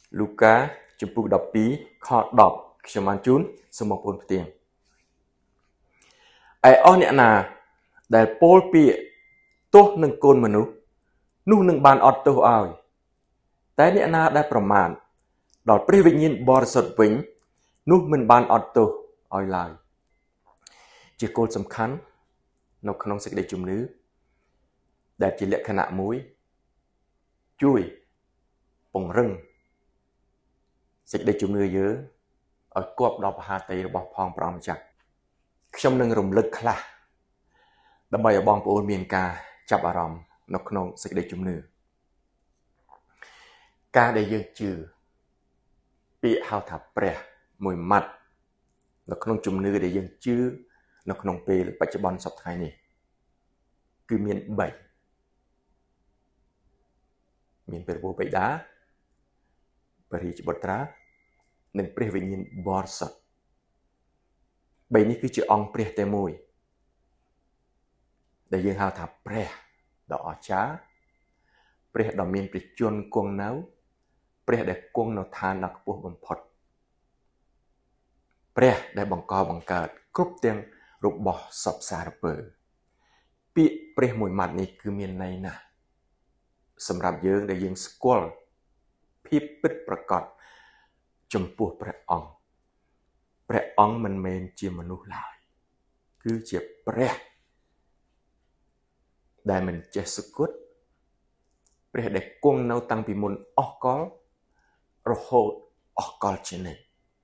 លូកាជំពូក12ខ10ខ្ញុំបានជូនសូមបងប្អូនផ្ទៀងឯអស់អ្នកណាដែលពោលពាក្យទោសនឹងកូនមនុស្សនោះនឹងបានអត់ទោសឲ្យតែអ្នកណាដែលប្រមាថដល់ព្រះវិញ្ញាណបរិសុទ្ធវិញនោះមិនបានអត់ទោសឲ្យឡើយជាគោលសំខាន់នៅក្នុងសេចក្តីជំនឿដែលជាលក្ខណៈមួយជួយពង្រឹងសេចក្តីជំនឿយើងឲ្យគប់ដល់បហាតីរបស់ផងព្រះអង្គម្ចាស់ខ្ញុំនឹងរំលឹកខ្លះដើម្បីឲ្យបងប្អូនមានការចាប់អារម្មណ៍នៅក្នុងសេចក្តីជំនឿការដែលយើងជឿពាក្យហៅថាព្រះមួយម៉ាត់នៅក្នុងជំនឿដែលយើងជឿនៅក្នុងពេលបច្ចុប្បន្នសប្តាហ៍នេះគឺមាន3មានព្រះបិតាព្រះរាជបុត្រានិងព្រះវិញ្ញាណបរិសុទ្ធ3នេះគឺជាអង្គព្រះតែមួយដែលយើងហៅថាព្រះដ៏អស្ចារ្យព្រះដ៏មានព្រះជន្មគង់នៅព្រះដែលគង់នៅឋានដ៏ខ្ពស់បំផុតព្រះដែលបង្កបង្កើតគ្រប់ទាំងរបស់សពសារពើពាក្យព្រះមួយម៉ាត់នេះគឺមានន័យណាស់សម្រាប់យើងដែលយើងស្គាល់ភាពពិតប្រាកដចំពោះព្រះអង្គមិនមែនជាមនុស្សឡើយគឺជាព្រះដែលមិនចេះសគត់ព្រះដែលគង់នៅតាំងពីមុនអស់កលរហូតអស់កលជានិច្ច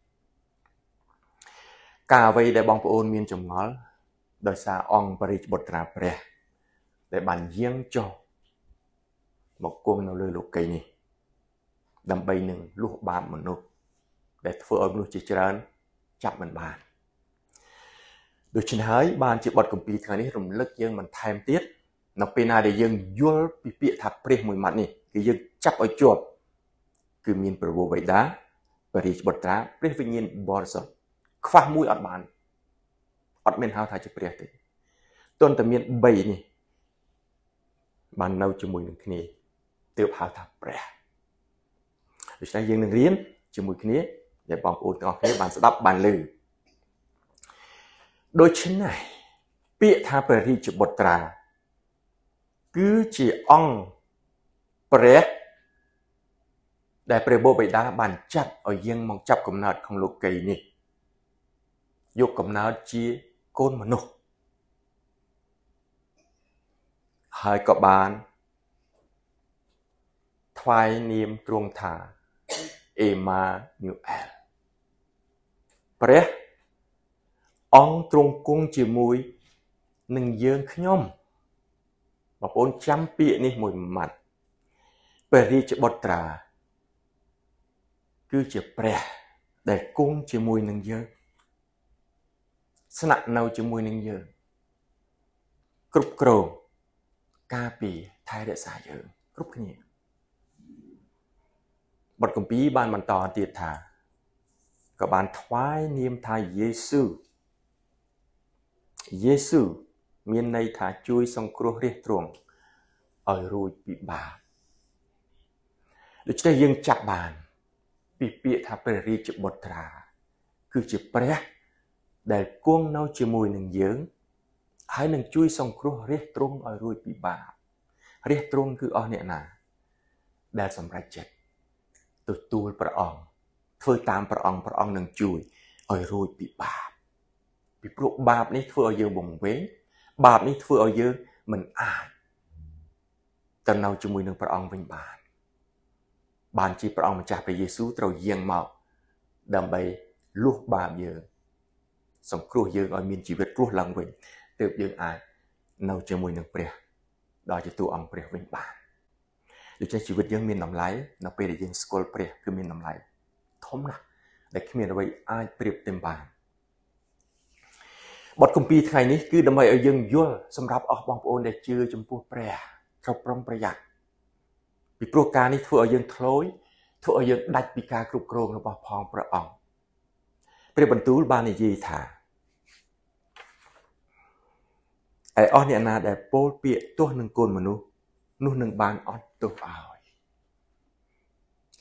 ការអ្វីដែលបងប្អូនមានចម្ងល់ដោយសារអង្គបរិជ្ជបុត្រាព្រះដែលបានយាងចុះមកគង់នៅលើលោកីយ៍នេះដើម្បីនឹងលុះបាបមនុស្សដែលធ្វើឲ្យមនុស្សជាច្រើនចាប់មិនបានដូច្នេះហើយបានជាបទគម្ពីរថ្ងៃនេះរំលឹកយើងបន្ថែមទៀតនៅពេលណាដែលយើងយល់ពីពាក្យថាព្រះមួយម៉ាត់នេះគឺយើងចាប់ឲ្យជាប់គឺមានព្រះបិតាព្រះរាជបុត្រាព្រះវិញ្ញាណបរិសុទ្ធខ្វះមួយអត់បានអត់មានហៅថាជាព្រះទេទន្តែមាន3នេះបាននៅជាមួយនឹងគ្នាទើបហៅថាព្រះដូច្នេះយើងនឹងរៀនជាមួយគ្នាដែលបងប្អូនទាំងអស់គ្នាបានស្ដាប់បានឮដូច្នេះពាក្យថាព្រះរាជបុត្រាគឺជាអង្គព្រះដែលព្រះបិតាបានចាត់ឲ្យយើងមកចាប់កំណើតក្នុងលោកីយ៍នេះយកកំណើតជាកូនមនុស្សហើយក៏បានថ្វាយនាមទ្រង់ថាអេម៉ាញូអែលព្រះអង្គទ្រង់គង់ជាមួយនឹងយើងខ្ញុំបងប្អូនចាំពាក្យនេះមួយម៉ាត់ព្រះរាជបុត្រាគឺជាព្រះដែលគង់ជាមួយនឹងយើងស្នាក់នៅជាមួយនឹងយើងគ្រប់គ្រងការពារថែរក្សាយើងគ្រប់គ្នាបទគម្ពីរបានបន្តទៀតថាក៏បានថ្វាយនាមថាយេស៊ូមានន័យថាជួយសង្គ្រោះរាស្ត្រទ្រង់ឲ្យរួចពីបាបដូច្នេះយើងចាប់បានពីពាក្យថាព្រះរាជបុត្រាគឺជាព្រះដែលគង់នៅជាមួយនឹងយើងហើយនឹងជួយសង្គ្រោះរាស្ត្រទ្រង់ឲ្យរួចពីបាបរាស្ត្រទ្រង់គឺអស់អ្នកណាដែលសម្រេចចិត្តទទួលព្រះអង្គធ្វើតាមព្រះអង្គនឹងជួយឲ្យរួចពីបាបពីព្រោះបាបនេះធ្វើឲ្យយើងវង្វេងបាបនេះធ្វើឲ្យយើងមិនអាចទៅនៅជាមួយនឹងព្រះអង្គវិញបានជាព្រះអង្គម្ចាស់ព្រះយេស៊ូវត្រូវយាងមកដើម្បីលុះបាបយើងសង្គ្រោះយើងឲ្យមានជីវិតរស់ឡើងវិញទើបយើងអាចនៅជាមួយនឹងព្រះដោយជាតួអង្គព្រះវិញបានដូច្នេះជីវិតយើងមានតម្លៃនៅពេលដែលយើងស្គាល់ព្រះគឺមានតម្លៃធំណាស់ដែលគ្មានអ្វីអាចប្រៀបផ្ទឹមបានបទគម្ពីរថ្ងៃនេះគឺដើម្បីឲ្យយើងយល់សម្រាប់អស់បងប្អូនដែលជឿចំពោះព្រះត្រូវប្រុងប្រយ័ត្នពីព្រោះការនេះធ្វើឲ្យយើងធ្លោយធ្វើឲ្យយើងដាច់ពីការគ្រប់គ្រងរបស់ផងព្រះអង្គព្រះបន្ទូលបាននិយាយថាឯអស់អ្នកណាដែលពោលពាក្យទោសនឹងកូនមនុស្សនោះនឹងបានអត់ទោសឲ្យ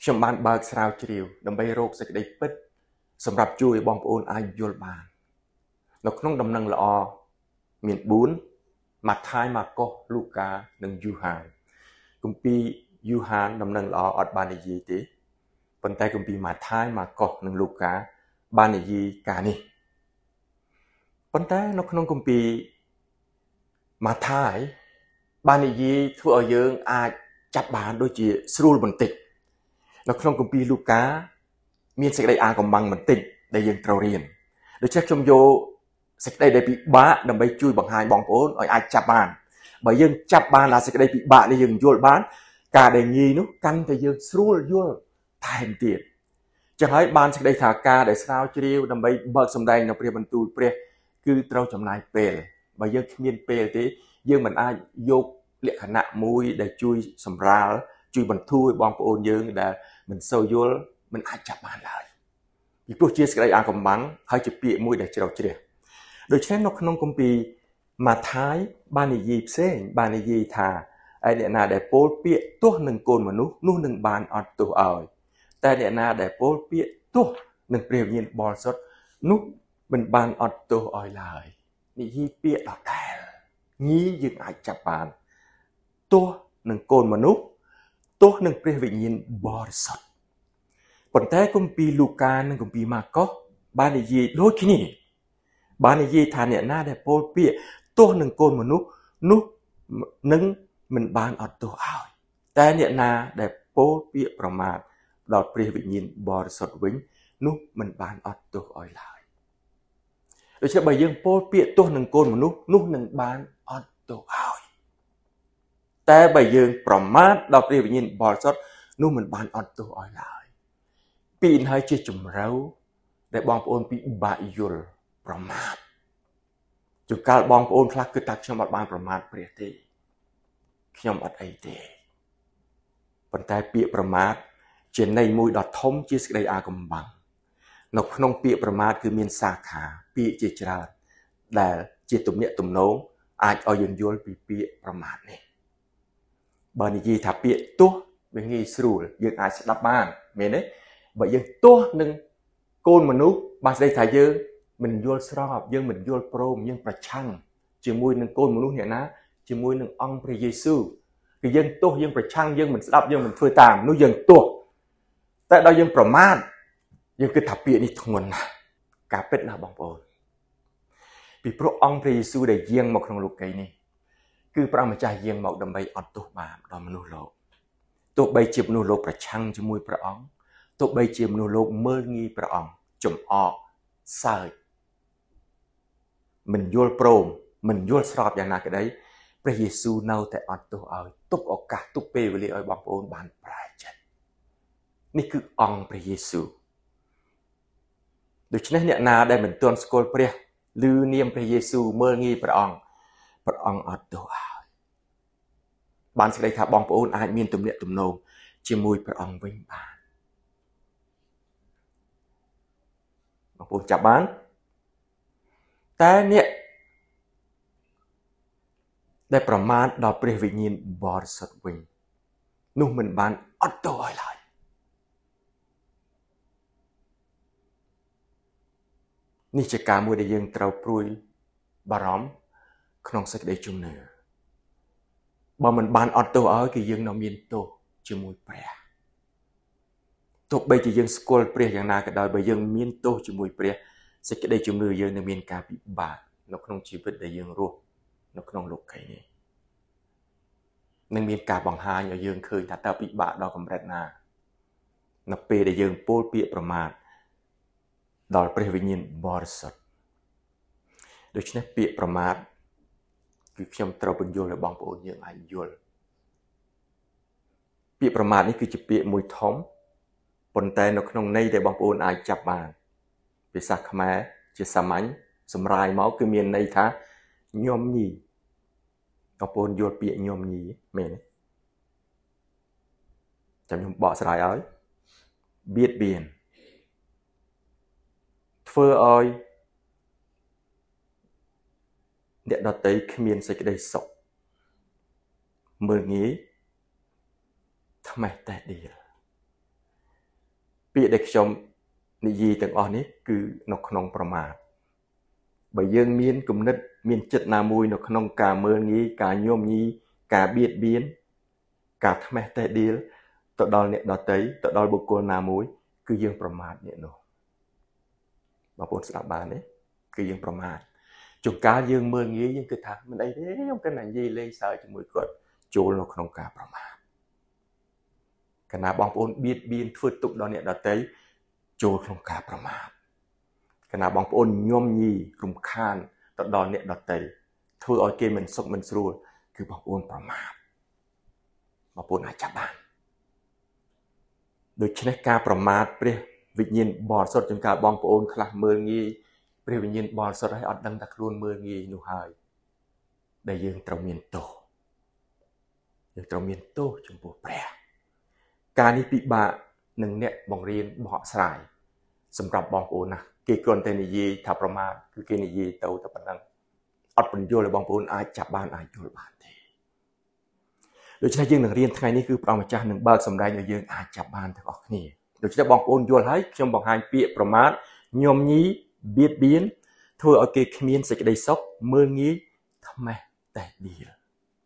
ខ្ញុំបានបើកស្រាវជ្រាវដើម្បីរកសេចក្តីពិតសម្រាប់ជួយបងប្អូនអាចយល់បាននៅក្នុងដំណឹងល្អមាន4ម៉ាថាយម៉ាកុសលូកានិងយូហានគម្ពីរយូហានដំណឹងល្អអត់បាននិយាយទេប៉ុន្តែគម្ពីរម៉ាថាយម៉ាកុសនិងលូកាបាននិយាយការនេះប៉ុន្តែនៅក្នុងគម្ពីរម៉ាថាយបាននិយាយធ្វើឲ្យយើងអាចចាប់បានដូចជាស្រួលបន្តិចនៅក្នុងគម្ពីរលូកាមានសេចក្តីអាកំបាំងបន្តិចដែលយើងត្រូវរៀនដូច្នេះខ្ញុំយកសេចក្តីដែលពិបាកដើម្បីជួយបង្ហាញបងប្អូនឲ្យអាចចាប់បានបើយើងចាប់បានអាសេចក្តីពិបាកនេះយើងយល់បានការដែលងាយនោះកាន់តែយើងស្រួលយល់ថែមទៀតចឹងហើយបានសេចក្តីថាការដែលស្រាវជ្រាវដើម្បីបើកសម្ដែងនៅព្រះបន្ទូលព្រះគឺត្រូវចំណាយពេលបើយើងគ្មានពេលទេយើងមិនអាចយកលក្ខណៈមួយដែលជួយសម្រាលជួយបន្ធូរឲ្យបងប្អូនយើងដែលមិនសូវយល់មិនអាចចាប់បានឡើយពីព្រោះជាសេចក្តីអាកំបាំងហើយជាពាក្យមួយដែលជ្រៅជ្រះដូច្នេះនៅក្នុងគម្ពីរម៉ាថាយបាននិយាយផ្សេងបាននិយាយថាឯអ្នកណាដែលពោលពាក្យទោះនឹងកូនមនុស្សនោះនឹងបានអត់ទោសឲ្យតែអ្នកណាដែលពោលពាក្យទោះនឹងព្រះវិញ្ញាណបរិសុទ្ធនោះមិនបានអត់ទោសឲ្យឡើយនិយាយពាក្យដដែលងាយយើងអាចចាប់បានទោះនឹងកូនមនុស្សទោះនឹងព្រះវិញ្ញាណបរិសុទ្ធប៉ុន្តែគម្ពីរលូកានិងគម្ពីរម៉ាកុសបាននិយាយដូចគ្នាបាននិយាយថាអ្នកណាដែលពោលពាក្យទោះនឹងកូនមនុស្សនោះនឹងមិនបានអត់ទោសឲ្យតែអ្នកណាដែលពោលពាក្យប្រមាថដល់ព្រះវិញ្ញាណបរិសុទ្ធវិញនោះមិនបានអត់ទោសឲ្យឡើយដូច្នេះបើយើងពោលពាក្យទោះនឹងកូនមនុស្សនោះនឹងបានអត់ទោសឲ្យតែបើយើងប្រមាថដល់ព្រះវិញ្ញាណបរិសុទ្ធនោះមិនបានអត់ទោសឲ្យឡើយពីនេះហើយជាជំរៅដែលបងប្អូនពិបាកយល់ប្រមាថជួនកាលបងប្អូនខ្លះគិតថាខ្ញុំអត់បានប្រមាថព្រះទេខ្ញុំអត់អីទេប៉ុន្តែពាក្យប្រមាថជាន័យមួយដ៏ធំជាសេចក្តីអាកំបាំងនៅក្នុងពាក្យប្រមាថគឺមានសាខាពាក្យជាច្រើនដែលជាទំនាក់ទំនងអាចឲ្យយើងយល់ពីពាក្យប្រមាថនេះបើនិយាយថាពាក្យទោះវាងាយស្រួលយើងអាចស្ដាប់បានមែនទេបើយើងទោះនឹងកូនមនុស្សបានស្ដីថាយើងមិនយល់ស្របយើងមិនយល់ព្រមយើងប្រឆាំងជាមួយនឹងកូនមនុស្សអ្នកណាជាមួយនឹងអង្គព្រះយេស៊ូវគឺយើងទោះយើងប្រឆាំងយើងមិនស្ដាប់យើងមិនធ្វើតាមនោះយើងទោះតែដល់យើងប្រមាថយើងគិតថាពាក្យនេះធ្ងន់ណាស់ការពិតណាស់បងប្អូនពីព្រោះអង្គព្រះយេស៊ូវដែលយាងមកក្នុងលោកីនេះគឺព្រះម្ចាស់យាងមកដើម្បីអត់ទោសបាបដល់មនុស្សលោកទោះបីជាមនុស្សលោកប្រឆាំងជាមួយព្រះអង្គទោះបីជាមនុស្សលោកមើលងាយព្រះអង្គចំអកសើចមិនយល់ព្រមមិនយល់ស្របយ៉ាងណាក្តីព្រះយេស៊ូវនៅតែអត់ទោសឲ្យទុកឱកាសទុកពេលវេលាឲ្យបងប្អូនបានប្រែចិត្តនេះគឺអង្គព្រះយេស៊ូវដូច្នេះអ្នកណាដែលមិនទាន់ស្គាល់ព្រះឬនាមព្រះយេស៊ូវមើលងាយព្រះអង្គអត់ទោសឲ្យបានសេចក្តីថាបងប្អូនអាចមានទំនាក់ទំនងជាមួយព្រះអង្គវិញបានបងប្អូនចាប់បានតែអ្នកដែលប្រមាថដល់ព្រះវិញ្ញាណបរិសុទ្ធវិញនោះមិនបានអត់ទោសឲ្យឡើយនេះជាការមួយដែលយើងត្រូវព្រួយបារម្ភក្នុងសេចក្តីជំនឿបើមិនបានអត់ទោសឲ្យគឺយើងនៅមានទោសជាមួយព្រះទោះបីជាយើងស្គាល់ព្រះយ៉ាងណាក៏ដោយបើយើងមានទោសជាមួយព្រះសេចក្តីជំនឿយើងនឹងមានការពិបាកនៅក្នុងជីវិតដែលយើងរស់នៅក្នុងលោកីនេះនឹងមានការបង្ហាញឲ្យយើងឃើញថាតើពិបាកដល់កម្រិតណានៅពេលដែលយើងពោលពាក្យប្រមាថដល់ព្រះវិញ្ញាណបរិសុទ្ធដូច្នេះពាក្យប្រមាថគឺខ្ញុំត្រូវបញ្យល់ឲ្យបងប្អូនយើងអាចយល់ពាក្យប្រមាថនេះគឺជាពាក្យមួយធំប៉ុន្តែនៅក្នុងន័យដែលបងប្អូនអាចចាប់បានភាសាខ្មែរជាសាមញ្ញសម្រាយមកគឺមានន័យថាញោមញីបងប្អូនយល់ពាក្យញោមញីមែនទេចាំខ្ញុំបកស្រាយឲ្យបៀតបៀនធ្វើឲ្យអ្នកដទៃគ្មានសេចក្តីសុខមើលងាយថ្មេះតែដៀលពាក្យដែលខ្ញុំនិយាយទាំងអស់នេះគឺនៅក្នុងប្រមាទបើយើងមានគំនិតមានចិត្តណាមួយនៅក្នុងការមើលងាយការញោមញីការបៀតបៀនការថ្មេះតេះដៀលទៅដល់អ្នកដទៃទៅដល់បុគ្គលណាមួយគឺយើងប្រមាថអ្នកនោះបងប្អូនស្ដាប់បានទេគឺយើងប្រមាថជួនកាលយើងមើលងាយយើងគិតថាមិនអីទេខ្ញុំគិតថានិយាយលេងសើចជាមួយគាត់ចូលនៅក្នុងការប្រមាថកាលណាបងប្អូនបៀតបៀនធ្វើទុកដល់អ្នកដទៃចូលក្នុងការប្រមាថកាលណាបងប្អូនញោមញីរំខានទៅដល់អ្នកដទៃធ្វើឲ្យគេមិនសុខមិនស្រួលគឺបងប្អូនប្រមាថបងប្អូនអាចចាប់បានដូច្នេះការប្រមាថព្រះវិញ្ញាណបរិសុទ្ធជាងការបងប្អូនខ្លះមើលងាយព្រះវិញ្ញាណបរិសុទ្ធឲ្យអត់ដឹងថាខ្លួនមើលងាយនោះហើយដែលយើងត្រូវមានទោសយើងត្រូវមានទោសចំពោះព្រះការនេះពិបាកនឹងអ្នកបង្រៀនបកស្រាយសម្រាប់បងប្អូនណាគេគ្រាន់តែនិយាយថាប្រមាថគឺគេនិយាយទៅតែប៉ុណ្ណឹងអត់បញ្យល់ឲ្យបងប្អូនអាចចាប់បានអាចយល់បានទេដូច្នេះយើងនឹងរៀនថ្ងៃនេះគឺព្រះម្ចាស់នឹងបើកសម្ដែងឲ្យយើងអាចចាប់បានទាំងអស់គ្នាដូច្នេះបងប្អូនយល់ហើយខ្ញុំបង្ហាញពាក្យប្រមាថញោមញីបៀតបៀនធ្វើឲ្យគេគ្មានសេចក្តីសុខមើលងាយថ្មេះតេះដៀល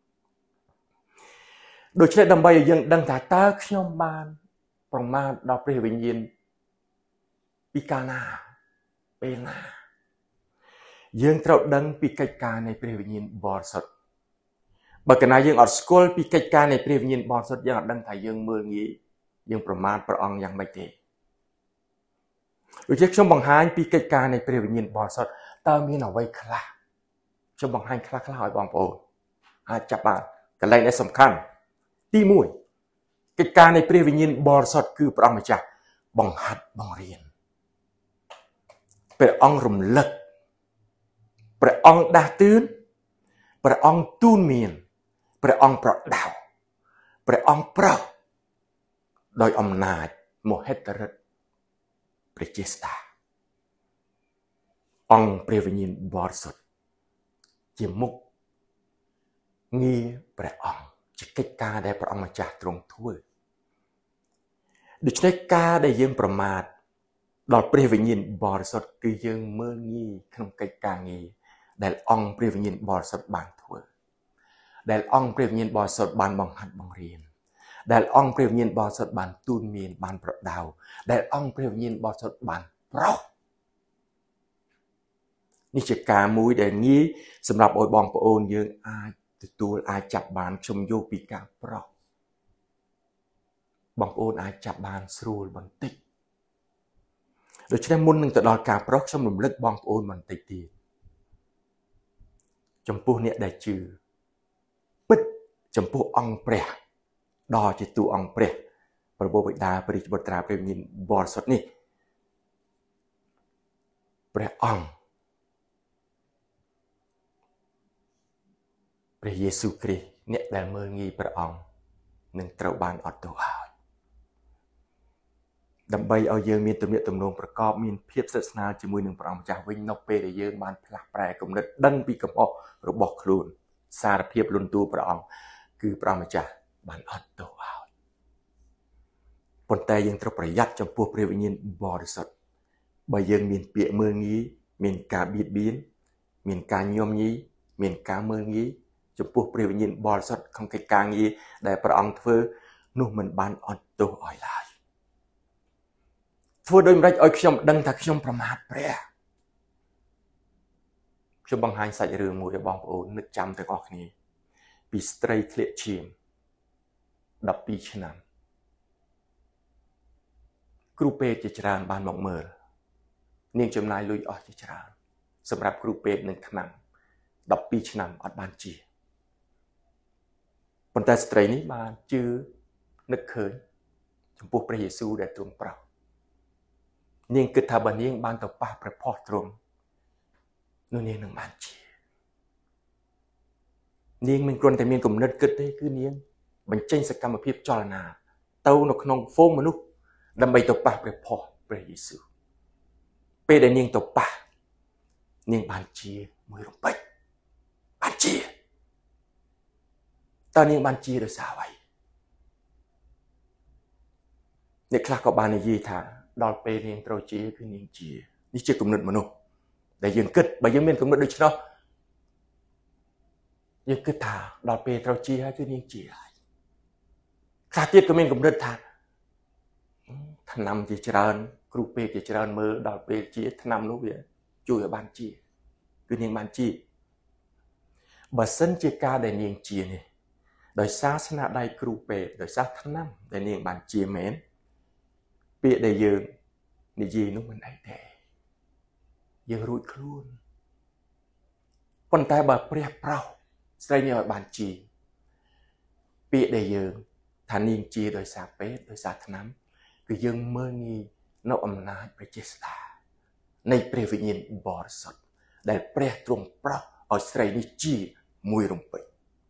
ដូច្នេះដើម្បីឲ្យយើងដឹងថាតើខ្ញុំបានប្រមាថដល់ព្រះវិញ្ញាណពីកាលណាពេលណាយើងត្រូវដឹងពីកិច្ចការនៃព្រះវិញ្ញាណបរិសុទ្ធបើកាលណាយើងអត់ស្គាល់ពីកិច្ចការនៃព្រះវិញ្ញាណបរិសុទ្ធយើងអត់ដឹងថាយើងមើលងាយយើងប្រមាថព្រះអង្គយ៉ាងម៉េចទេដូចជាខ្ញុំបង្ហាញពីកិច្ចការនៃព្រះវិញ្ញាណបរិសុទ្ធតើមានអ្វីខ្លះខ្ញុំបង្ហាញខ្លះៗឲ្យបងប្អូនអាចចាប់បានកន្លែងដែលសំខាន់ទី1កិច្ចការនៃព្រះវិញ្ញាណបរិសុទ្ធគឺព្រះអង្គម្ចាស់បង្ហាត់បង្រៀនព្រះអង្គរំលឹកព្រះអង្គដាស់តឿនព្រះអង្គទូនមានព្រះអង្គប្រដៅព្រះអង្គប្រោសដោយអំណាចមហិទ្ធិឫទ្ធិព្រះជាស្តាអង្គព្រះវិញ្ញាណបរិសុទ្ធជាមុខងារព្រះអង្គជាកិច្ចការដែលព្រះអង្គម្ចាស់ទ្រង់ធ្វើដូច្នេះការដែលយើងប្រមាថដល់ព្រះវិញ្ញាណបរិសុទ្ធគឺយើងមើលងាយក្នុងកិច្ចការងារដែលអង្គព្រះវិញ្ញាណបរិសុទ្ធបានធ្វើដែលអង្គព្រះវិញ្ញាណបរិសុទ្ធបានបង្ហាត់បង្រៀនដែលអង្គព្រះវិញ្ញាណបរិសុទ្ធបានទូនមានបានប្រដៅដែលអង្គព្រះវិញ្ញាណបរិសុទ្ធបានប្រោសនេះជាការមួយដែលងាយសម្រាប់ឲ្យបងប្អូនយើងអាចទទួលអាចចាប់បានខ្ញុំយកពីការប្រោសបងប្អូនអាចចាប់បានស្រួលបន្តិចដូច្នេះមុននឹងទៅដល់ការប្រោសខ្ញុំរំលឹកបងប្អូនបន្តិចទៀតចំពោះអ្នកដែលជឿពិតចំពោះអង្គព្រះដ៏ជាតួអង្គព្រះព្រះបិតាព្រះរាជបុត្រាព្រះវិញ្ញាណបរិសុទ្ធនេះព្រះអង្គព្រះយេស៊ូវគ្រីស្ទអ្នកដែលមើលងាយព្រះអង្គនឹងត្រូវបានអត់ទោសហើយដើម្បីឲ្យយើងមានទំនាក់ទំនងប្រកបមានភាពស្និទ្ធស្នាលជាមួយនឹងព្រះអង្គម្ចាស់វិញនៅពេលដែលយើងបានផ្លាស់ប្រែគំនិតដឹងពីកំហុសរបស់ខ្លួនសារភាពលន់តួព្រះអង្គគឺព្រះអង្គម្ចាស់បានអត់ទោសហើយប៉ុន្តែយើងត្រូវប្រយ័ត្នចំពោះព្រះវិញ្ញាណបរិសុទ្ធបើយើងមានពាក្យមើលងាយមានការបៀតបៀនមានការញោមញីមានការមើលងាយចំពោះព្រះវិញ្ញាណបរិសុទ្ធក្នុងកិច្ចការងារដែលព្រះអង្គធ្វើនោះមិនបានអត់ទោសឲ្យឡើយធ្វើដូចម្តេចឲ្យខ្ញុំដឹងថាខ្ញុំប្រមាថព្រះខ្ញុំបង្ហាញសាច់រឿងមួយឲ្យបងប្អូននឹកចាំទាំងអស់គ្នាពីស្ត្រីធ្លាក់ឈាម12ឆ្នាំគ្រូពេទ្យជាច្រើនបានមកមើលនាងចំណាយលុយអស់ជាច្រើនសម្រាប់គ្រូពេទ្យនឹងថ្នាំ12ឆ្នាំអត់បានជាប៉ុន្តែស្ត្រីនេះបានជឿនឹកឃើញចំពោះព្រះយេស៊ូវដែលទ្រង់ប្រោសនាងគិតថាបើនាងបានទៅប៉ះព្រះផុសទ្រង់នោះនាងនឹងបានជានាងមិនគ្រាន់តែមានគំនិតគិតទេគឺនាងបញ្ចេញសកម្មភាពចលនាទៅនៅក្នុងហ្វូងមនុស្សដើម្បីទៅប៉ះព្រះផុសព្រះយេស៊ូវពេលដែលនាងទៅប៉ះនាងបានជាមួយរំពេចបានជាតើនាងបានជាដោយសារអ្វីអ្នកខ្លះក៏បាននិយាយថាដល់ពេលនាងត្រូវជាគឺនាងជានេះជាគំនិតមនុស្សដែលយើងគិតបើយើងមានគំនិតដូចនោះយើងគិតថាដល់ពេលត្រូវជាហើយគឺនាងជាហើយខ្លះទៀតក៏មានគំនិតថាថ្នាំជាច្រើនគ្រូពេទ្យជាច្រើនមើលដល់ពេលជាថ្នាំនោះវាជួយឲ្យបានជាគឺនាងបានជាបើសិនជាការដែលនាងជានេះដោយសារស្នាដៃគ្រូពេទ្យដោយសារថ្នាំដែលនាងបានជាមែនពាក្យដែលយើងនិយាយនោះមិនអីទេយើងរួចខ្លួនប៉ុន្តែបើព្រះប្រោសស្រីនេះឲ្យបានជាពាក្យដែលយើងថានាងជាដោយសារពេទ្យដោយសារថ្នាំគឺយើងមើលងាយនៅអំណាចព្រះចេស្តានៃព្រះវិញ្ញាណបរិសុទ្ធដែលព្រះទ្រង់ប្រោសឲ្យស្រីនេះជាមួយរំពេច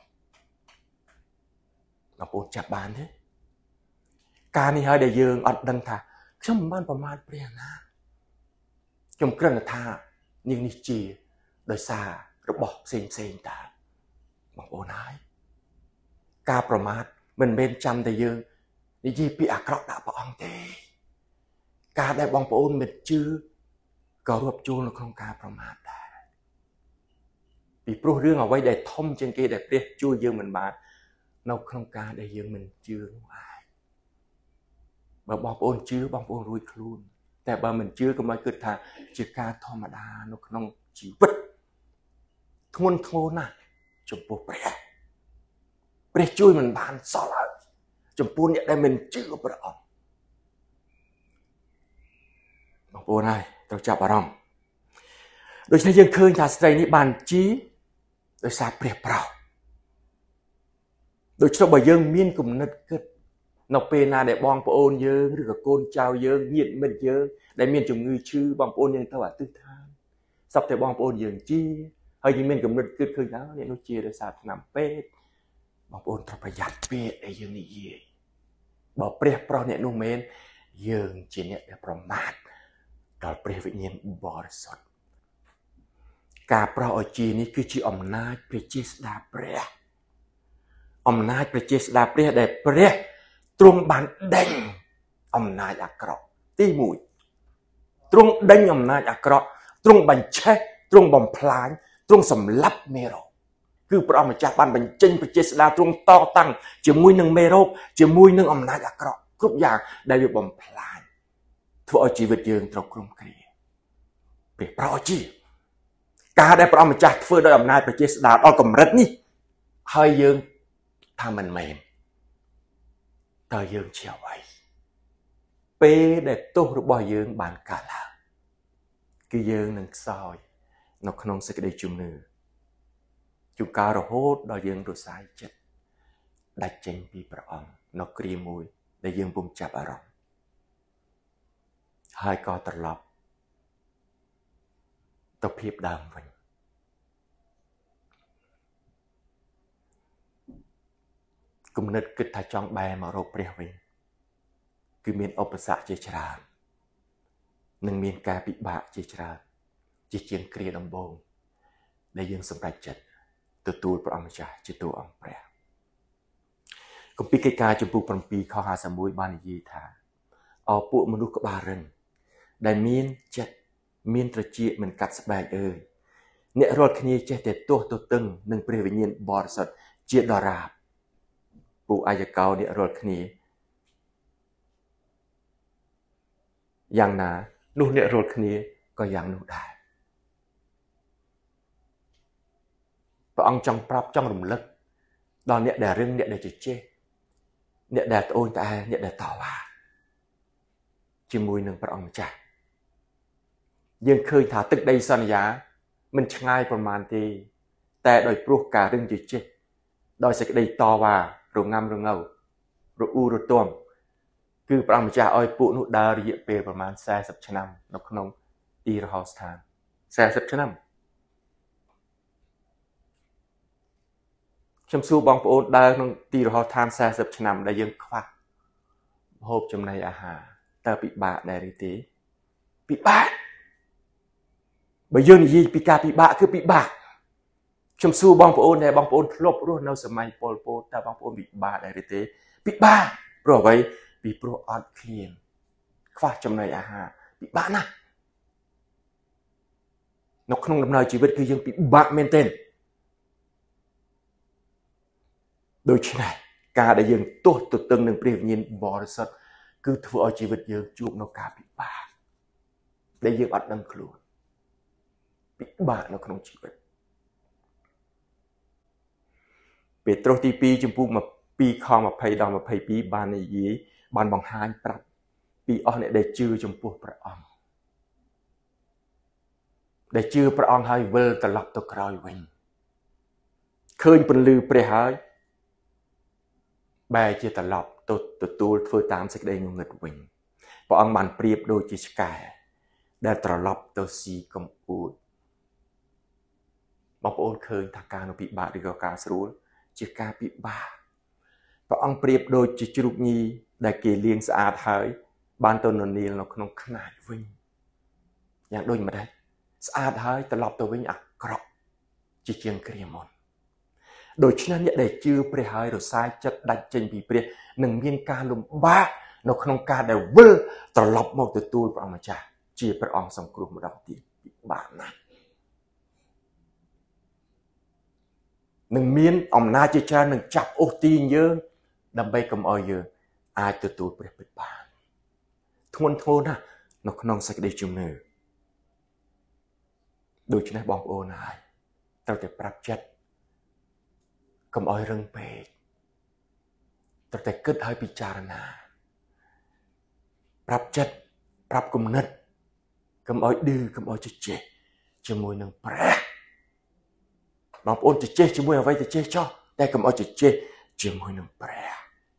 បងប្អូនចាប់បានទេការនេះហើយដែលយើងអត់ដឹងថាខ្ញុំមិនបានប្រមាថព្រះណាខ្ញុំគ្រាន់តែថានាងនេះជាដោយសាររបស់ផ្សេងតាបងប្អូនហើយការប្រមាថមិនមែនចាំតែយើងនិយាយពាក្យអាក្រក់ដាក់ព្រះអង្គទេការដែលបងប្អូនមិនជឿក៏រាប់ចូលនៅក្នុងការប្រមាថដែរពីព្រោះរឿងអ្វីដែលធំជាងគេដែលព្រះជួយយើងមិនបាននៅក្នុងការដែលយើងមិនជឿនោះឯងបើបងប្អូនជឿបងប្អូនរួចខ្លួនតែបើមិនជឿកុំឲ្យគិតថាជាការធម្មតានៅក្នុងជីវិតធ្ងន់ធ្ងរណាស់ចំពោះព្រះជួយមិនបានសល់ហើយចំពោះអ្នកដែលមិនជឿព្រះអង្គបងប្អូនហើយត្រូវចាប់អារម្មណ៍ដូច្នេះយើងឃើញថាស្ត្រីនេះបានជាដោយសារព្រះប្រោសដូច្នេះបើយើងមានគំនិតគិតនៅពេលណាដែលបងប្អូនយើងឬក៏កូនចៅយើងញាតិមិត្តយើងដែលមានជំងឺឈឺបងប្អូនយើងទៅអធិដ្ឋានសពតែបងប្អូនយើងជាហើយយើងមានគំនិតគិតឃើញថាអ្នកនោះជាដោយសារថ្នាំពេទ្យបងប្អូនត្រូវប្រយ័ត្នពាក្យដែលយើងនិយាយបើព្រះប្រោសអ្នកនោះមែនយើងជាអ្នកដែលប្រមាថដល់ព្រះវិញ្ញាណបរិសុទ្ធការប្រោសឲ្យជានេះគឺជាអំណាចព្រះចេស្តាព្រះអំណាចព្រះចេស្តាព្រះដែលព្រះទ្រង់បានដេញអំណាចអាក្រក់ទី1ទ្រង់ដេញអំណាចអាក្រក់ទ្រង់បញ្ឆេះទ្រង់បំផ្លាញទ្រង់សម្លាប់មេរោគគឺព្រះអង្គម្ចាស់បានបញ្ចេញព្រះចេស្តាទ្រង់តតាំងជាមួយនឹងមេរោគជាមួយនឹងអំណាចអាក្រក់គ្រប់យ៉ាងដែលវាបំផ្លាញធ្វើឲ្យជីវិតយើងត្រូវគ្រោះគ្រាព្រះប្រោសជាការដែលព្រះអង្គម្ចាស់ធ្វើដោយអំណាចព្រះចេស្តាដល់កម្រិតនេះហើយយើងថាមិនមែនតើយើងជាអ្វីពេលដែលទោសរបស់យើងបានកើតឡើងគឺយើងនឹងខ្សោយនៅក្នុងសេចក្តីជំនឿជួនកាលរហូតដល់យើងរសាយចិត្តដាច់ចេញពីព្រះអង្គនៅគ្រាមួយដែលយើងពុំចាប់អារម្មណ៍ហើយក៏ត្រឡប់ទៅភាពដើមវិញគំនិតគិតថាចង់បែរមករកព្រះវិញគឺមានឧបសគ្គជាច្រើននិងមានការពិបាកជាច្រើនជាជាងគ្រាដំបូងដែលយើងសម្រេចចិត្តទទួលព្រះអង្គម្ចាស់ជាតួអង្គព្រះគម្ពីរកិច្ចការចំពោះ7ខ51បាននិយាយថាអោពួកមនុស្សក្បាលរឹងដែលមានចិត្តមានត្រចៀកមិនកាត់ស្បែកអើយអ្នករាល់គ្នាចេះតែទាស់ទទឹងនឹងព្រះវិញ្ញាណបរិសុទ្ធជាដរាបពួកអាយកោអ្នករាល់គ្នាយ៉ាងណានោះអ្នករាល់គ្នាក៏យ៉ាងនោះដែរព្រះអង្គចង់ប្រាប់ចង់រំលឹកដល់អ្នកដែលរឹងអ្នកដែលជជែកអ្នកដែលត្អូញត្អែអ្នកដែលតវ៉ាជាមួយនឹងព្រះអង្គម្ចាស់យើងឃើញថាទឹកដីសន្យាមិនឆ្ងាយប្រមាណទេតែដោយព្រោះការរឹងជជែកដោយសេចក្តីតវ៉ារងាំរងៅរអ៊ូរទាំគឺព្រះអង្គម្ចាស់ឲ្យពួកនោះដើររយៈពេលប្រមាណ40ឆ្នាំនៅក្នុងទីរហោស្ថាន40ឆ្នាំខ្ញុំសួរបងប្អូនដើរក្នុងទីរហោស្ថាន40ឆ្នាំដែលយើងខ្វះហូបចំណីអាហារតើពិបាកដែរឬទេពិបាកបើយើងនិយាយពីការពិបាកគឺពិបាកខ្ញុំសួរបងប្អូនដែលបងប្អូនធ្លាប់រស់នៅសម័យប៉ុលពតតើបងប្អូនពិបាកដែរឬទេពិបាកព្រោះអ្វីពីព្រោះអត់ឃ្លានខ្វះចំណីអាហារពិបាកណាស់នៅក្នុងដំណើរជីវិតគឺយើងពិបាកមែនទែនដូច្នេះការដែលយើងទាស់ទទឹងនឹងព្រះវិញ្ញាណបរិសុទ្ធគឺធ្វើឲ្យជីវិតយើងជួបនៅការពិបាកដែលយើងអត់ដឹងខ្លួនពិបាកនៅក្នុងជីវិតពេត្រុសទី2ចំពុក2ខ20ដល់22បាននិយាយបានបង្ហាញប្រាប់ពីអស់អ្នកដែលជឿចំពោះព្រះអង្គដែលជឿព្រះអង្គហើយវិលត្រឡប់ទៅក្រោយវិញឃើញពន្លឺព្រះហើយបែរជាត្រឡប់ទៅទទួលធ្វើតាមសេចក្តីងងឹតវិញព្រះអង្គបានប្រៀបដូចជាឆ្កែដែលត្រឡប់ទៅស៊ីកំពូតបងប្អូនឃើញថាការនៅពិបាកឬក៏ការស្រួលជាការពិបាកព្រះអង្គប្រៀបដូចជាជ្រូកញីដែលគេលាងស្អាតហើយបានទៅននាលនៅក្នុងខ្នាចវិញយ៉ាងដូចម្ដេចស្អាតហើយត្រឡប់ទៅវិញអាក្រក់ជាជាងគ្រាមុនដូច្នេះអ្នកដែលជឿព្រះហើយរសាយចិត្តដាច់ចេញពីព្រះនឹងមានការលំបាកនៅក្នុងការដែលវិលត្រឡប់មកទទួលព្រះអង្គម្ចាស់ជាព្រះអង្គសង្គ្រោះម្ដងទៀតពិបាកណាស់នឹងមានអំណាចជាច្រើននឹងចាប់អូសទាញយើងដើម្បីកុំឲ្យយើងអាចទទួលព្រះពិតបានធ្ងន់ធ្ងរណាស់នៅក្នុងសេចក្តីជំនឿដូច្នេះបងប្អូនហើយត្រូវតែប្រាប់ចិត្តកុំឲ្យរឹងពេកត្រូវតែគិតឲ្យពិចារណាប្រាប់ចិត្តប្រាប់គំនិតកុំឲ្យឌឺកុំឲ្យជជែកជាមួយនឹងព្រះបងប្អូនជជែកជាមួយអ្វីទៅជជែកចោះតែកុំឲ្យជជែកជាមួយនឹងព្រះ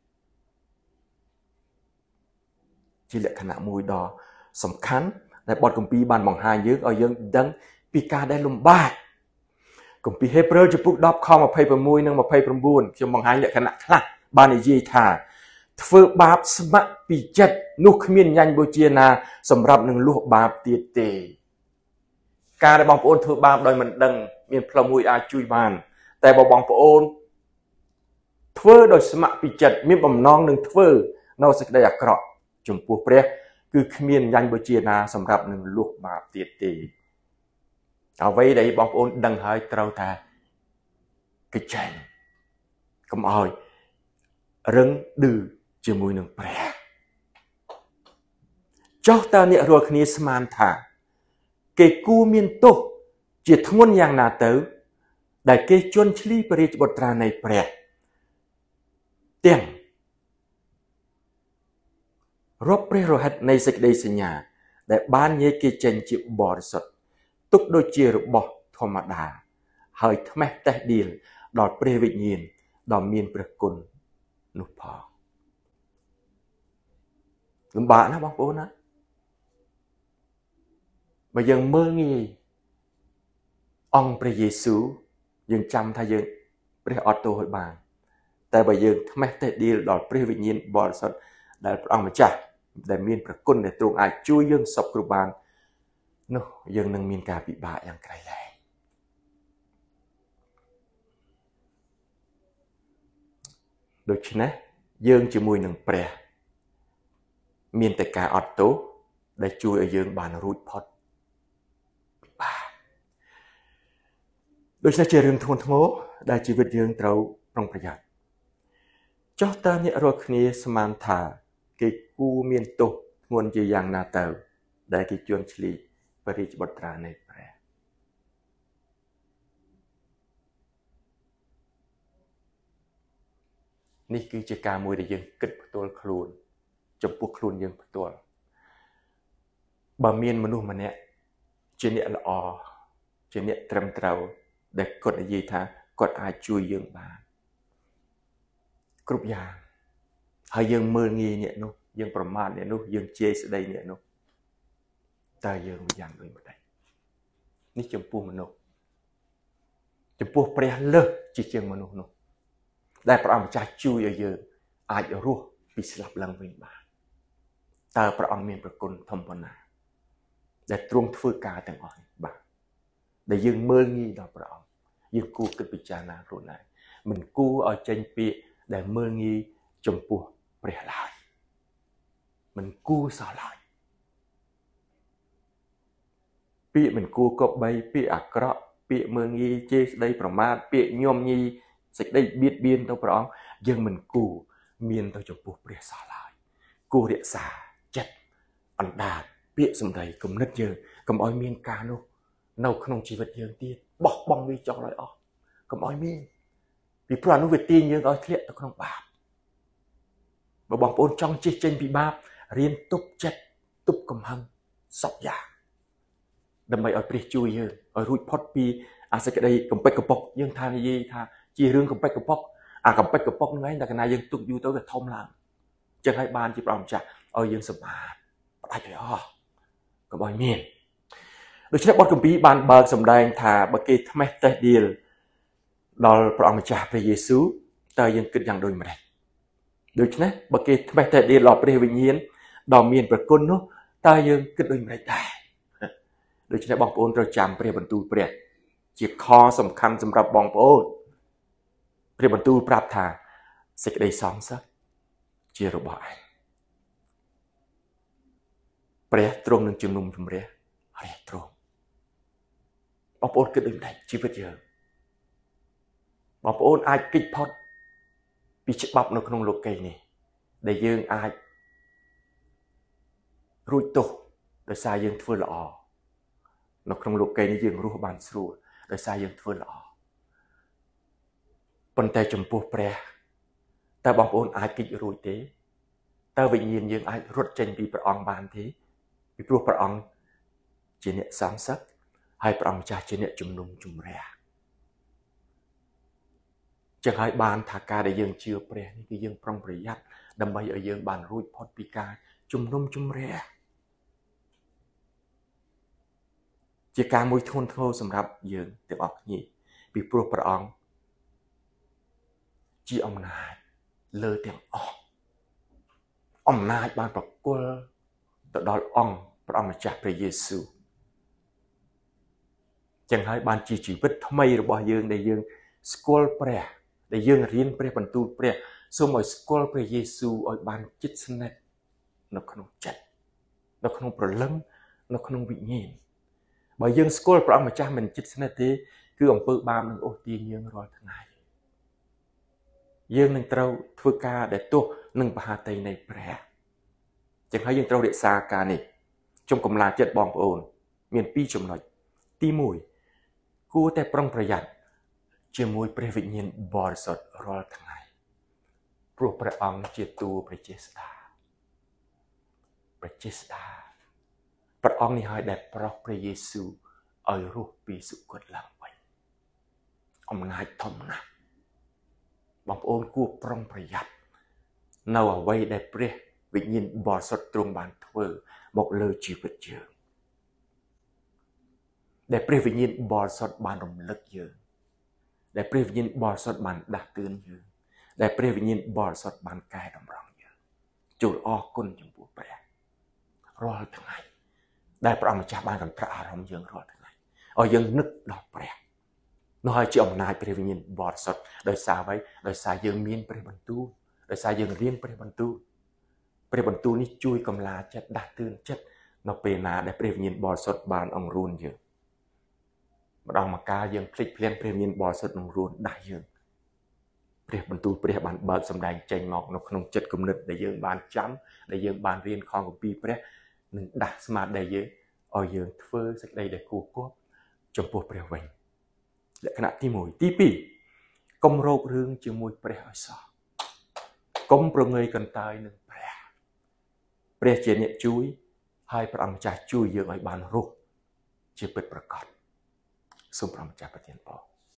ជាលក្ខណៈមួយដ៏សំខាន់ដែលបទគម្ពីរបានបង្ហាញយើងឲ្យយើងដឹងពីការដែលលំបាកគម្ពីរហេព្រើរចំពុក10ខ26និង29ខ្ញុំបង្ហាញលក្ខណៈខ្លះបាននិយាយថាធ្វើបាបស្ម័គ្រពីចិត្តនោះគ្មានញាញ់បូជាណាសម្រាប់នឹងលួសបាបទៀតទេការដែលបងប្អូនធ្វើបាបដោយមិនដឹងមានផ្លូវមួយអាចជួយបានតែបើបងប្អូនធ្វើដោយស្ម័គ្រពីចិត្តមានបំណងនឹងធ្វើនៅសេចក្តីអាក្រក់ចំពោះព្រះគឺគ្មានញាញ់បូជាណាសម្រាប់នឹងលួសបាបទៀតទេអ្វីដែលបងប្អូនដឹងហើយត្រូវតែកិច្ចចែងកុំឲ្យរឹងឌឺជាមួយនឹងព្រះចុះតើអ្នករាល់គ្នាស្មានថាគេគួរមានទោសជាធ្ងន់យ៉ាងណាទៅដែលគេជន់ឈ្លីព្រះរាជបុត្រានៃព្រះទាំងរាប់ព្រះរហិតនៃសេចក្តីសញ្ញាដែលបាននិយាយគេចេញជាបរិសុទ្ធទុកដូចជារបស់ធម្មតាហើយថ្មេះតេះដៀលដល់ព្រះវិញ្ញាណដ៏មានព្រះគុណនោះផងលំបាកណាបងប្អូនណាបើយើងមើលងាយអង្គព្រះយេស៊ូវយើងចាំថាយើងព្រះអត់ទោសឲ្យបានតែបើយើងថ្មេះតេះដៀលដល់ព្រះវិញ្ញាណបរិសុទ្ធដែលព្រះអង្គម្ចាស់ដែលមានព្រះគុណដែលទ្រង់អាចជួយយើងសពគ្រប់បាននោះយើងនឹងមានការពិបាកយ៉ាងក្រៃលែងដូច្នេះយើងជាមួយនឹងព្រះមានតែការអត់ទោសដែលជួយឲ្យយើងបានរួចផុតពិបាកដូច្នេះជារឿងធ្ងន់ធ្ងរដែលជីវិតយើងត្រូវប្រុងប្រយ័ត្នចុះតើអ្នករាល់គ្នាស្មានថាគេគួរមានទោសធ្ងន់ជាយ៉ាងណាទៅដែលគេជន់ឈ្លីព្រះរាជបុត្រានៃព្រះនេះគឺជាការមួយដែលយើងគិតផ្ទាល់ខ្លួនចំពោះខ្លួនយើងផ្ទាល់បើមានមនុស្សម្នាក់ជាអ្នកល្អជាអ្នកត្រឹមត្រូវដែលគាត់និយាយថាគាត់អាចជួយយើងបានគ្រប់យ៉ាងហើយយើងមើលងាយអ្នកនោះយើងប្រមាថអ្នកនោះយើងជេរស្ដីអ្នកនោះតើយើងយ៉ាងដូចម្ដេចនេះចំពោះមនុស្សចំពោះព្រះលើសជាជាងមនុស្សនោះដែលព្រះអង្គម្ចាស់ជួយឲ្យយើងអាចរស់ពីស្លាប់ឡើងវិញបានតើព្រះអង្គមានព្រះគុណធំប៉ុណ្ណាដែលទ្រង់ធ្វើការទាំងអស់នេះបាទដែលយើងមើលងាយដល់ព្រះអង្គយើងគួរគិតពិចារណាខ្លួនឯងមិនគួរឲ្យចេញពាក្យដែលមើលងាយចំពោះព្រះឡើយមិនគួរសោះឡើយពាក្យមិនគួរគប្បីពាក្យអាក្រក់ពាក្យមើងងាយជេរស្ដីប្រមាថពាក្យញោមញីសេចក្តីបៀតបៀនទៅព្រះអង្គយើងមិនគួរមានទៅចំពោះព្រះសោះឡើយគួររក្សាចិត្តអណ្ដាតពាក្យសម្ដីគំនិតយើងកុំឲ្យមានការនោះនៅក្នុងជីវិតយើងទៀតបោះបង់វាចោលឲ្យអស់កុំឲ្យមានពីព្រោះអានោះវាទាញយើងឲ្យធ្លាក់ទៅក្នុងបាបបើបងប្អូនចង់ជិះចេញពីបាបរៀនទប់ចិត្តទប់កំហឹងសពយ៉ាងដើម្បីឲ្យព្រះជួយយើងឲ្យរួចផុតពីអាសេចក្តីកំពេចកំប៉ុកយើងថានិយាយថាជារឿងកំពេចកំប៉ុកអាកំពេចកំប៉ុកហ្នឹងឯងតែកណាយើងទុកយូរទៅវាធំឡើងចឹងហើយបានជាព្រះអង្គម្ចាស់ឲ្យយើងសម្អាតផ្ដាច់ឲ្យអស់កុំឲ្យមានដូច្នេះបទគម្ពីរបានបើកសម្ដែងថាបើគេថ្មេះតេះដៀលដល់ព្រះអង្គម្ចាស់ព្រះយេស៊ូវតើយើងគិតយ៉ាងដូចម្តេចដូច្នេះបើគេថ្មេះតេះដៀលដល់ព្រះវិញ្ញាណដ៏មានព្រះគុណនោះតើយើងគិតដូចម្តេចដែរដូច្នេះបងប្អូនត្រូវចាំព្រះបន្ទូលព្រះជាខសំខាន់សម្រាប់បងប្អូនព្រះបន្ទូលប្រាប់ថាសេចក្តីសងសឹកជារបស់ឯងព្រះទ្រង់នឹងជំនុំជម្រះរះទ្រង់បងប្អូនគិតដូចម្តេចជីវិតយើងបងប្អូនអាចគេចផុតពីច្បាប់នៅក្នុងលោកីនេះដែលយើងអាចរួចទោសដោយសារយើងធ្វើល្អនៅក្នុងលោកីនេះយើងរស់បានស្រួលដោយសារយើងធ្វើល្អប៉ុន្តែចំពោះព្រះតើបងប្អូនអាចគេចរួចទេតើវិញ្ញាណយើងអាចរត់ចេញពីព្រះអង្គបានទេពីព្រោះព្រះអង្គជាអ្នកសងសឹកហើយព្រះអង្គម្ចាស់ជាអ្នកជំនុំជម្រះចឹងហើយបានថាការដែលយើងជឿព្រះនេះគឺយើងប្រុងប្រយ័ត្នដើម្បីឲ្យយើងបានរួចផុតពីការជំនុំជម្រះជាការមួយធ្ងន់ធ្ងរសម្រាប់យើងទាំងអស់គ្នាពីព្រោះព្រះអង្គជាអំណាចលើទាំងអស់អំណាចបានប្រគល់ទៅដល់អង្គព្រះអង្គម្ចាស់ព្រះយេស៊ូវចឹងហើយបានជាជីវិតថ្មីរបស់យើងដែលយើងស្គាល់ព្រះដែលយើងរៀនព្រះបន្ទូលព្រះសូមឲ្យស្គាល់ព្រះយេស៊ូវឲ្យបានជិតស្និទ្ធនៅក្នុងចិត្តនៅក្នុងព្រលឹងនៅក្នុងវិញ្ញាណបើយើងស្គាល់ព្រះអង្គម្ចាស់មិនជិតស្និទ្ធទេគឺអំពើបាបនឹងអូសទាញយើងរាល់ថ្ងៃយើងនឹងត្រូវធ្វើការដែលទោសនឹងបហាតីនៃព្រះចឹងហើយយើងត្រូវរក្សាការនេះជុំកំឡាចិត្តបងប្អូនមាន2ចំណុចទី1គួរតែប្រុងប្រយ័ត្នជាមួយព្រះវិញ្ញាណបរិសុទ្ធរាល់ថ្ងៃព្រោះព្រះអង្គជាតួព្រះចេស្តាព្រះអង្គនេះហើយដែលប្រោសព្រះយេស៊ូវឲ្យរស់ពីសុគតឡើងវិញអំណាចធំណាស់បងប្អូនគួរប្រុងប្រយ័ត្ននៅអ្វីដែលព្រះវិញ្ញាណបរិសុទ្ធទ្រង់បានធ្វើមកលើជីវិតយើងដែលព្រះវិញ្ញាណបរិសុទ្ធបានរំលឹកយើងដែលព្រះវិញ្ញាណបរិសុទ្ធបានដាស់តឿនយើងដែលព្រះវិញ្ញាណបរិសុទ្ធបានកែតម្រង់យើងចូលអរគុណចំពោះព្រះរាល់ថ្ងៃដែលព្រះអង្គម្ចាស់បានកន្ត្រាក់អារម្មណ៍យើងរាល់ថ្ងៃឲ្យយើងនឹកដល់ព្រះនោះហើយជាអំណាចព្រះវិញ្ញាណបរិសុទ្ធដោយសារអ្វីដោយសារយើងមានព្រះបន្ទូលដោយសារយើងរៀនព្រះបន្ទូលនេះជួយកម្លាចិត្តដាស់តឿនចិត្តនៅពេលណាដែលព្រះវិញ្ញាណបរិសុទ្ធបានអង្រួនយើងម្ដងម្កាលយើងភ្លេចភ្លាំងព្រះវិញ្ញាណបរិសុទ្ធនឹងរួនដាស់យើងព្រះបន្ទូលព្រះបានបើកសម្ដែងចេញមកនៅក្នុងចិត្តគំនិតដែលយើងបានចាំដែលយើងបានរៀនខំគម្ពីរព្រះនឹងដាស់ស្មារតីយើងឲ្យយើងធ្វើសេចក្តីដែលគួរគប់ចំពោះព្រះវិញលក្ខណៈទី1ទី2កុំរោគរឿងជាមួយព្រះឲ្យសោះកុំប្រងើយកន្តើយនឹងព្រះជាអ្នកជួយហើយព្រះអង្គម្ចាស់ជួយយើងឲ្យបានរស់ជាពិតប្រាកដសូមព្រះម្ចាស់ប្រទានពរ